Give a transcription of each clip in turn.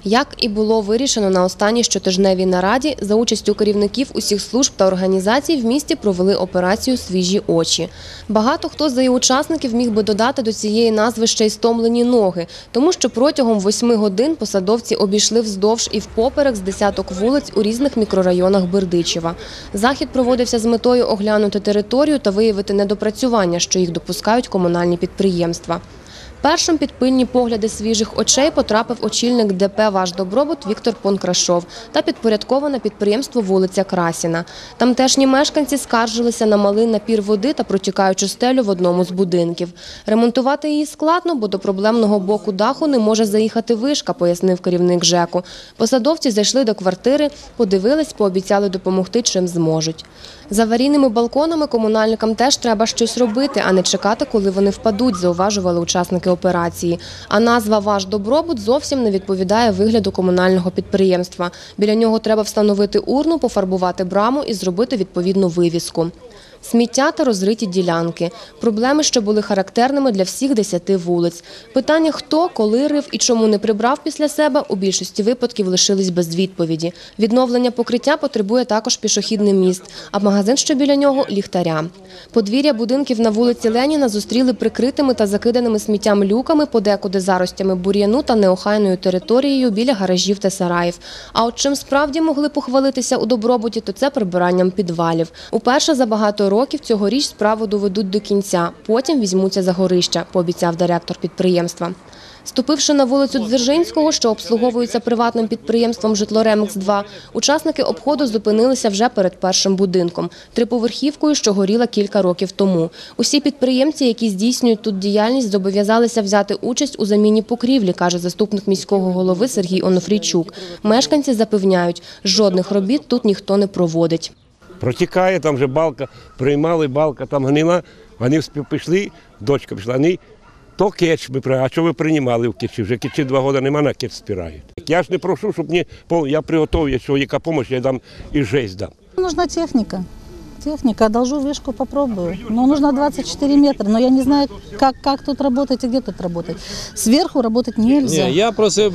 Як і було вирішено на останній щотижневій нараді, за участю керівників усіх служб та організацій в місті провели операцію «Свіжі очі». Багато хто з її учасників міг би додати до цієї назви ще й стомлені ноги, тому що протягом 8 годин посадовці обійшли вздовж і впоперек з десяток вулиць у різних мікрорайонах Бердичева. Захід проводився з метою оглянути територію та виявити недопрацювання, що їх допускають комунальні підприємства. Першим під пильні погляди свіжих очей потрапив очільник ДП «Ваш добробут» Віктор Понкрашов та підпорядковане підприємство вулиця Красіна. Тамтешні мешканці скаржилися на малий напір води та протікаючу стелю в одному з будинків. Ремонтувати її складно, бо до проблемного боку даху не може заїхати вишка, пояснив керівник ЖЕКу. Посадовці зайшли до квартири, подивились, пообіцяли допомогти чим зможуть. З аварійними балконами комунальникам теж треба щось робити, а не чекати, коли вони впадуть, зауважували учасники операції. А назва «Ваш добробут» зовсім не відповідає вигляду комунального підприємства. Біля нього треба встановити урну, пофарбувати браму і зробити відповідну вивіску. Сміття та розриті ділянки. Проблеми, що були характерними для всіх 10 вулиць. Питання, хто, коли рив і чому не прибрав після себе, у більшості випадків лишились без відповіді. Відновлення покриття потребує також пішохідний міст, а магазин, що біля нього – ліхтаря. Подвір'я будинків на вулиці Леніна зустріли прикритими та закиданими сміттям люками, подекуди заростями бур'яну та неохайною територією біля гаражів та сараїв. А от чим справді могли похвалитися у добробуті, то це прибиранням підвалів. Уперше за багато років цьогоріч справу доведуть до кінця, потім візьмуться за горища, пообіцяв директор підприємства. Ступивши на вулицю Дзержинського, що обслуговується приватним підприємством «Житлоремекс-2», учасники обходу зупинилися вже перед першим будинком – триповерхівкою, що горіла кілька років тому. Усі підприємці, які здійснюють тут діяльність, зобов'язалися взяти участь у заміні покрівлі, каже заступник міського голови Сергій Онофрійчук. Мешканці запевняють, жодних робіт тут ніхто не проводить. Протікає, там вже балка, приймали, балка там гнила, вони пішли, дочка пішла, вони то кетч ми приймали, а що ви приймали в кетчі? Вже кетчі 2 роки нема, на кетч спирають. Я ж не прошу, щоб мені, я приготовлю, якщо яка допомога, я дам і жесть дам. Нужна техника. Техника, одолжу вышку, попробую. Но нужно 24 метра, но я не знаю, как тут работать и где тут работать. Сверху работать нельзя. Ні, я просив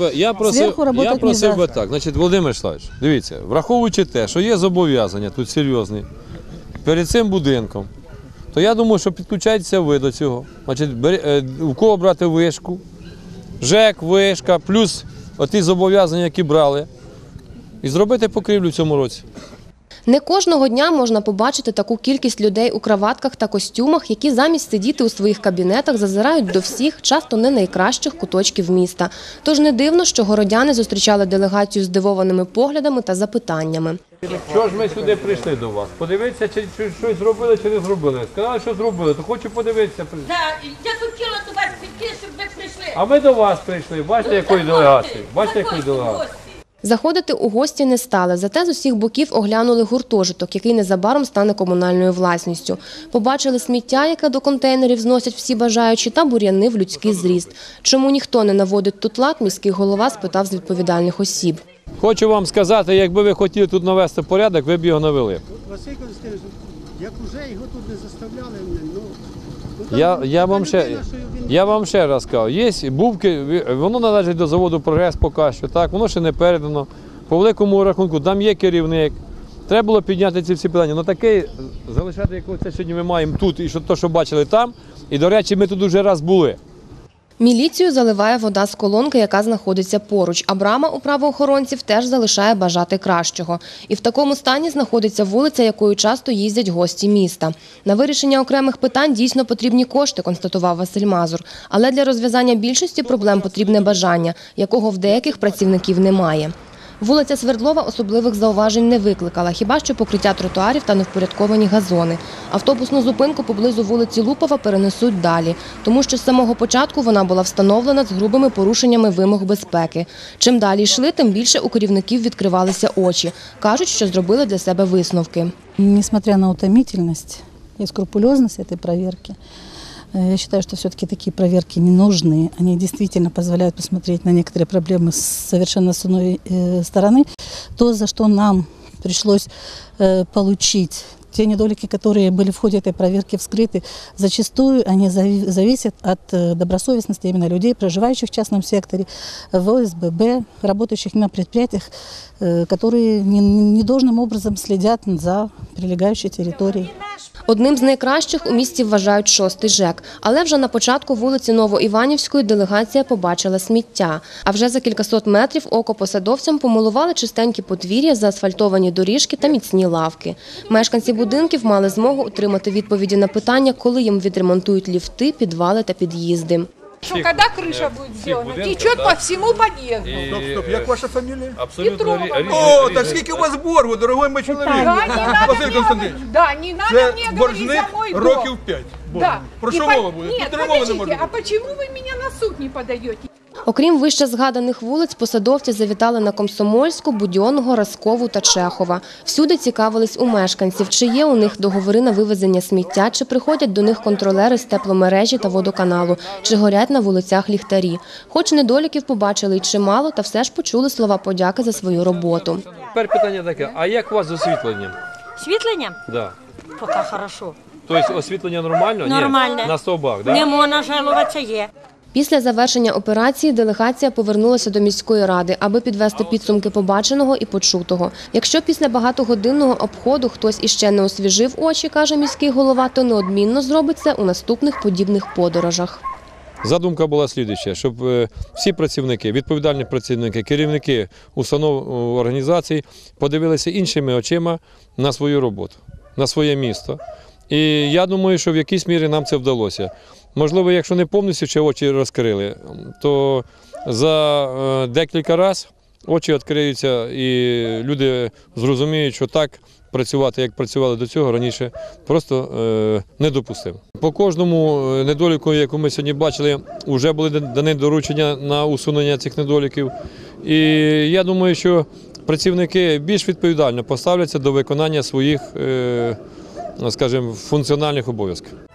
би так. Значить, Володимир Вячеславович, дивіться, враховуючи те, що є зобов'язання тут серйозні перед цим будинком, то я думаю, що підключайтеся ви до цього. Значить, у кого брати вишку, ЖЕК, вишка, плюс оті зобов'язання, які брали, і зробити покрівлю в цьому році. Не кожного дня можна побачити таку кількість людей у краватках та костюмах, які замість сидіти у своїх кабінетах зазирають до всіх, часто не найкращих куточків міста. Тож не дивно, що городяни зустрічали делегацію здивованими поглядами та запитаннями. Що ж ми сюди прийшли до вас? Подивитися, чи щось зробили, чи не зробили. Сказали, що зробили, то хочу подивитися. Так, я хотіла до вас піти, щоб ви прийшли. А ми до вас прийшли. Бачите, якої делегації? Бачите, якої делегації? Заходити у гості не стали, зате з усіх боків оглянули гуртожиток, який незабаром стане комунальною власністю. Побачили сміття, яке до контейнерів зносять всі бажаючі, та бур'яни в людський зріст. Чому ніхто не наводить тут лад, міський голова спитав з відповідальних осіб. Хочу вам сказати, якби ви хотіли тут навести порядок, ви б його навели. Василь Константинович, як вже його тут не заставляли, Я вам ще раз кажу, є бувки, воно належить до заводу «Прогрес» поки що, так, воно ще не передано. По великому рахунку, там є керівник. Треба було підняти ці всі питання. Ну таке залишати, як це сьогодні ми маємо тут, і що бачили там. І, до речі, ми тут вже раз були. Міліцію заливає вода з колонки, яка знаходиться поруч, а брама у правоохоронців теж залишає бажати кращого. І в такому стані знаходиться вулиця, якою часто їздять гості міста. На вирішення окремих питань дійсно потрібні кошти, констатував Василь Мазур. Але для розв'язання більшості проблем потрібне бажання, якого в деяких працівників немає. Вулиця Свердлова особливих зауважень не викликала, хіба що покриття тротуарів та невпорядковані газони. Автобусну зупинку поблизу вулиці Лупова перенесуть далі, тому що з самого початку вона була встановлена з грубими порушеннями вимог безпеки. Чим далі йшли, тим більше у керівників відкривалися очі. Кажуть, що зробили для себе висновки. Несмотря на утомительность и скрупулезность этой проверки, я считаю, что все-таки такие проверки не нужны. Они действительно позволяют посмотреть на некоторые проблемы совершенно с иной стороны. То, за что нам пришлось получить те недолики, которые были в ходе этой проверки вскрыты, зачастую они зависят от добросовестности именно людей, проживающих в частном секторе, в ОСББ, работающих на предприятиях, которые недолжным образом следят за прилегающей территорией. Одним з найкращих у місті вважають 6-й ЖЕК. Але вже на початку вулиці Новоіванівської делегація побачила сміття. А вже за кількасот метрів око посадовцям помилували чистенькі подвір'я, заасфальтовані доріжки та міцні лавки. Мешканці будинків мали змогу отримати відповіді на питання, коли їм відремонтують ліфти, підвали та під'їзди. Что когда крыша будет сделана, течет по всему подъезду. Стоп, як ваша фамілія? Петрова. О, так скільки у вас боргу, дорогой мой чоловік? Да, не надо Василь мне Константинович, говорить. Да, не надо це мне говорить боржник за мой дом. років 5. Да. Про И що по- мова буде? Нет, Тут мови не може подождите, а бути. почему вы меня на суд не подаете? Окрім вище згаданих вулиць, посадовці завітали на Комсомольську, Будьонного, Раскову та Чехова. Всюди цікавились у мешканців, чи є у них договори на вивезення сміття, чи приходять до них контролери з тепломережі та водоканалу, чи горять на вулицях ліхтарі. Хоч недоліків побачили й чимало, та все ж почули слова подяки за свою роботу. Тепер питання таке, а як у вас з освітленням? Світлення? Да. Поки хорошо. Тобто освітлення нормально? Нормальне. Ні, на стовбах, да? Не можна жалуватися, є. Після завершення операції делегація повернулася до міської ради, аби підвести підсумки побаченого і почутого. Якщо після багатогодинного обходу хтось іще не освіжив очі, каже міський голова, то неодмінно зробить це у наступних подібних подорожах. Задумка була слідуюча, щоб всі працівники, відповідальні працівники, керівники установ організацій подивилися іншими очима на свою роботу, на своє місто. І я думаю, що в якійсь мірі нам це вдалося. Можливо, якщо не повністю ще очі розкрили, то за декілька разів очі відкриються і люди зрозуміють, що так працювати, як працювали до цього раніше, просто недопустимо. По кожному недоліку, яку ми сьогодні бачили, вже були дані доручення на усунення цих недоліків. І я думаю, що працівники більш відповідально поставляться до виконання своїх, скажімо, функціональних обов'язків.